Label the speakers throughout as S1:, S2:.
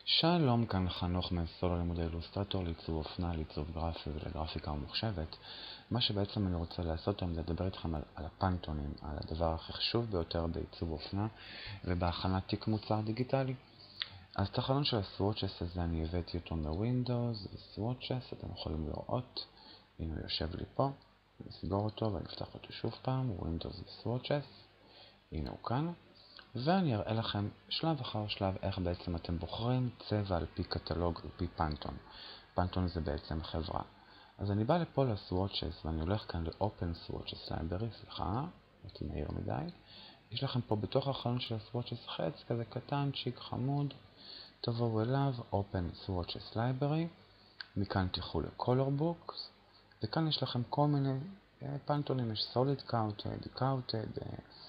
S1: שלום, כאן חנוך מסולו לימודי אילוסטרטור לעיצוב אופנה, לעיצוב גרפי ולגרפיקה ממוחשבת. מה שבעצם אני רוצה לעשות היום זה לדבר איתכם על הפנטונים, על הדבר הכי חשוב ביותר בעיצוב אופנה ובהכנת תיק מוצר דיגיטלי. אז את החלון של הסוואצ'ס הזה אני הבאתי אותו מווינדוס וסוואצ'ס, אתם יכולים לראות, הנה הוא יושב לי פה, נסגור אותו ואני אפתח אותו שוב פעם, ווינדוס וסוואצ'ס, הנה הוא כאן. ואני אראה לכם שלב אחר שלב איך בעצם אתם בוחרים צבע על פי קטלוג, על פי פנטון. פנטון זה בעצם חברה. אז אני בא לפה לסוואצ'ס ואני הולך כאן ל-Open Swatches Library, סליחה, הייתי מהיר מדי. יש לכם פה בתוך החלון של הסוואצ'ס חץ כזה קטן, צ'יק חמוד. תבואו אליו, Open Swatches Library. מכאן תלכו ל-Color Books. וכאן יש לכם כל מיני פנטונים, יש Solid Coated, Coated,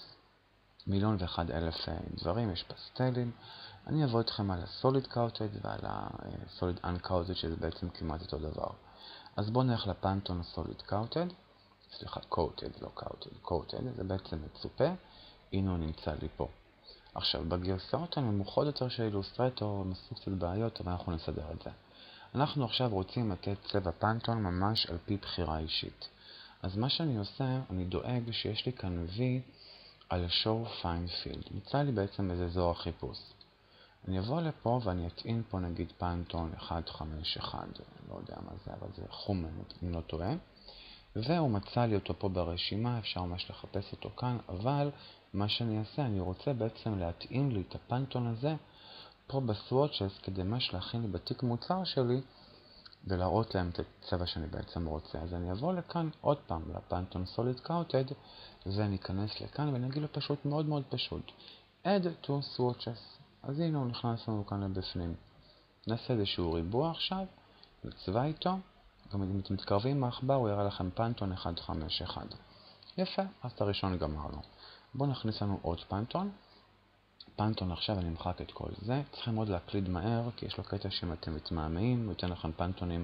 S1: 1,001,000 דברים, יש פסטלים. אני אבוא איתכם על ה-Solid Coated ועל ה-Solid Uncoated, שזה בעצם כמעט אותו דבר. אז בואו נלך לפנטון ה-Solid Coated, סליחה, Coated, לא Coated, Coated, זה בעצם מצופה, הנה הוא נמצא לי פה. עכשיו, בגרסאות הנמוכות יותר של אילוסטרטור, מסוג קצת בעיות, אבל אנחנו נסדר את זה. אנחנו עכשיו רוצים לתת צבע פנטון ממש על פי בחירה אישית. אז מה שאני עושה, אני דואג שיש לי כאן וי על ה-Show Fine Field. נמצא לי בעצם איזה זור החיפוש. אני אבוא לפה ואני אטעין פה נגיד פנטון 151, לא יודע מה זה, אבל זה חומן, אם לא טועה. והוא מצא לי אותו פה ברשימה, אפשר ממש לחפש אותו כאן, אבל מה שאני אעשה, אני רוצה בעצם להטעין לי את הפנטון הזה פה בסוואצ'ס, כדי ממש להכין לי בתיק מוצר שלי, ולהראות להם את הצבע שאני בעצם רוצה. אז אני אבוא לכאן עוד פעם לפנטון Solid Coated, ואני אכנס לכאן ואני אגיד לו פשוט מאוד מאוד פשוט Add to Swatches. אז הנה הוא נכנס לנו כאן לבפנים. נעשה איזשהו ריבוע עכשיו, נצבע איתו, גם אם אתם מתקרבים מהעכבר הוא יראה לכם פנטון 151. יפה, אז את הראשון גמרנו. בואו נכניס לנו עוד פנטון. פנטון עכשיו אני אמחק את כל זה. צריכים עוד להקליד מהר, כי יש לו קטע שאם אתם מתמהמהים, הוא ייתן לכם פנטונים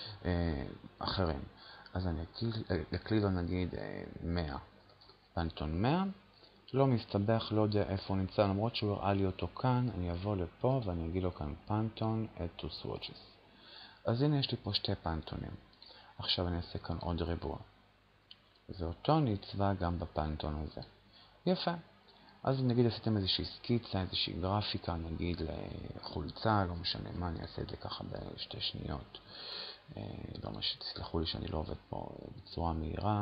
S1: אחרים. אז אני אקליד לו נגיד 100. פנטון 100. לא מסתבך, לא יודע איפה הוא נמצא, למרות שהוא הראה לי אותו כאן, אני אבוא לפה ואני אגיד לו כאן פנטון Add to Swatches. אז הנה יש לי פה שתי פנטונים. עכשיו אני אעשה כאן עוד ריבוע. ואותו נצבע גם בפנטון הזה. יפה. אז נגיד עשיתם איזושהי סקיצה, איזושהי גרפיקה, נגיד לחולצה, לא משנה מה, אני אעשה את זה ככה בשתי שניות. לא משנה, תסלחו לי שאני לא עובד פה בצורה מהירה.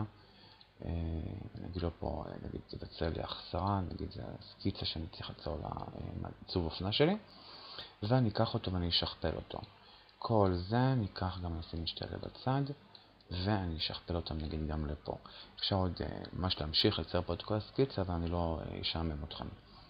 S1: נגיד לו פה, נגיד תבצע לי החסרה, נגיד זה סקיצה שאני צריך ליצור לעיצוב אופנה שלי. ואני אקח אותו ואני אשכפל אותו. כל זה אני אקח גם נשים את שתי בצד. ואני אשכפל אותם נגיד גם לפה. אפשר עוד ממש להמשיך לצייר פה את כל הסקיצה ואני לא אשעמם אתכם.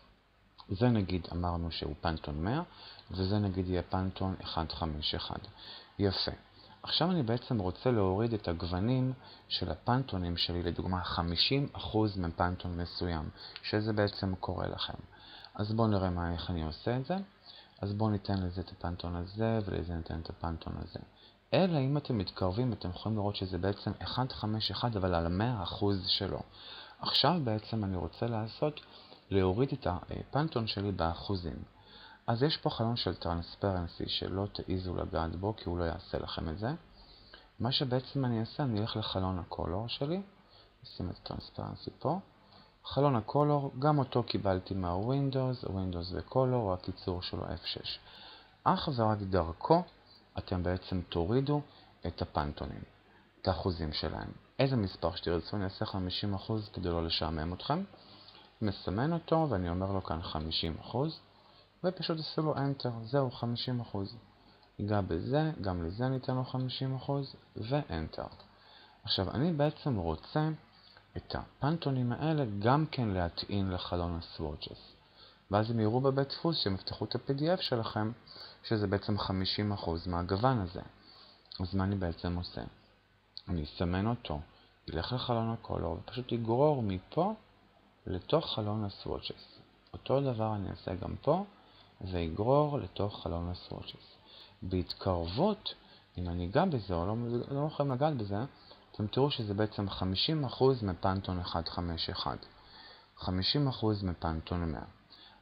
S1: זה נגיד אמרנו שהוא פנטון 100 וזה נגיד יהיה פנטון 151. יפה. עכשיו אני בעצם רוצה להוריד את הגוונים של הפנטונים שלי, לדוגמה 50% מפנטון מסוים, שזה בעצם קורה לכם. אז בואו נראה איך אני עושה את זה. אז בואו ניתן לזה את הפנטון הזה ולזה ניתן את הפנטון הזה. אלא אם אתם מתקרבים, אתם יכולים לראות שזה בעצם 151, אבל על 100% שלו. עכשיו בעצם אני רוצה להוריד את הפנטון שלי באחוזים. אז יש פה חלון של טרנספרנסי שלא תעיזו לגעת בו, כי הוא לא יעשה לכם את זה. מה שבעצם אני אעשה, אני אלך לחלון הקולור שלי, נשים את טרנספרנסי פה. חלון הקולור, גם אותו קיבלתי מהווינדוס, ווינדוס וקולור, הקיצור שלו F6. אך ורק דרכו, אתם בעצם תורידו את הפנטונים, את האחוזים שלהם. איזה מספר שתרצו, אני אעשה 50% כדי לא לשעמם אתכם. מסמן אותו ואני אומר לו כאן 50%, ופשוט עשו לו Enter, זהו 50%. ניגע בזה, גם לזה ניתן לו 50%, ו-Enter. עכשיו אני בעצם רוצה את הפנטונים האלה גם כן להטעין לחלון הסוואצ'ס. ואז הם יראו בבית דפוס שהם יפתחו את ה-PDF שלכם, שזה בעצם 50% מהגוון הזה. אז מה אני בעצם עושה? אני אסמן אותו, ילך לחלון הקולור, ופשוט יגרור מפה לתוך חלון הסוואצ'ס. אותו דבר אני אעשה גם פה, ויגרור לתוך חלון הסוואצ'ס. בהתקרבות, אם אני אגע בזה או לא יכולים לגעת בזה, אתם תראו שזה בעצם 50% מפנטון 151. 50% מפנטון 100.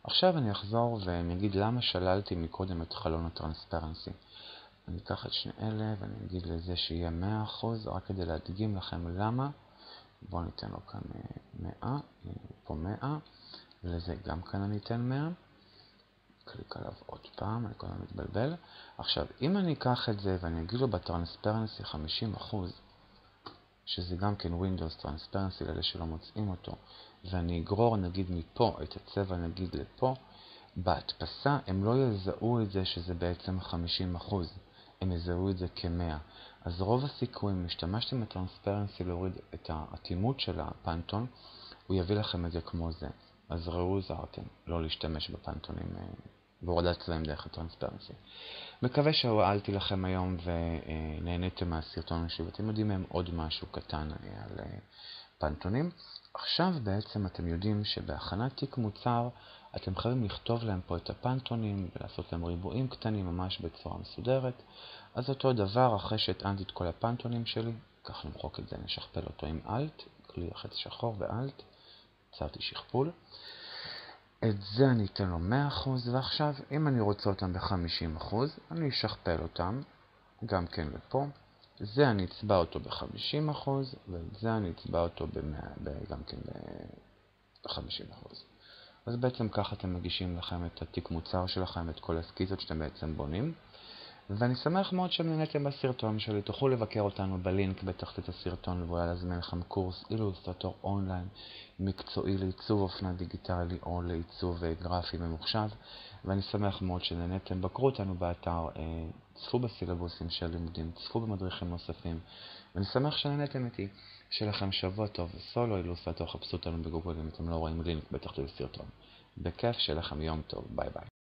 S1: עכשיו אני אחזור ואני אגיד למה שללתי מקודם את חלון הטרנספרנסי. אני אקח את שני אלה ואני אגיד לזה שיהיה 100%, רק כדי להדגים לכם למה. בואו ניתן לו כאן 100, פה 100, ולזה גם כאן אני אתן 100. קליק עליו עוד פעם, אני כל הזמן מתבלבל. עכשיו, אם אני אקח את זה ואני אגיד לו בטרנספרנסי 50%, שזה גם כן Windows Transparency לאלה שלא מוצאים אותו, ואני אגרור נגיד מפה את הצבע נגיד לפה, בהדפסה הם לא יזהו את זה שזה בעצם 50%, הם יזהו את זה כ-100. אז רוב הסיכויים, אם השתמשתם בטרנספרנסי להוריד את האטימות של הפנטון, הוא יביא לכם את זה כמו זה. אז ראו זהרתם לא להשתמש בפנטונים בהורדת צבעים דרך הטרנספרנסי. מקווה שהועלתי לכם היום ונהניתם מהסרטון שלי, ואתם יודעים מהם עוד משהו קטן על פנטונים. עכשיו בעצם אתם יודעים שבהכנת תיק מוצר אתם חייבים לכתוב להם פה את הפנטונים ולעשות להם ריבועים קטנים ממש בצורה מסודרת. אז אותו דבר, אחרי שהטענתי את כל הפנטונים שלי, כך למחוק את זה, נשכפל אותו עם Alt, כלי לחץ שחור ו-Alt, יצרתי שכפול. את זה אני אתן לו 100%, ועכשיו אם אני רוצה אותם ב-50%, אני אשכפל אותם גם כן לפה. זה אני אצבע אותו ב-50%, ואת זה אני אצבע אותו גם כן ב-50%. אז בעצם ככה אתם מגישים לכם את התיק מוצר שלכם, את כל הסקיצות שאתם בעצם בונים. ואני שמח מאוד שנהניתם בסרטון שלי. תוכלו לבקר אותנו בלינק בתחתית הסרטון, ואולי להזמין לכם קורס אילוסטרטור אונליין מקצועי לעיצוב אופנה דיגיטלי או לעיצוב גרפי ממוחשב. ואני שמח מאוד שנהניתם. בקרו אותנו באתר, צפו בסילבוסים של לימודים, צפו במדריכים נוספים, ואני שמח שנהניתם איתי. שיהיה לכם שבוע טוב וסולו אילוסטרטור, חפשו אותנו בגוגל אם אתם לא רואים לינק בתחתית הסרטון. בכיף, שיהיה לכם יום טוב, ביי ביי.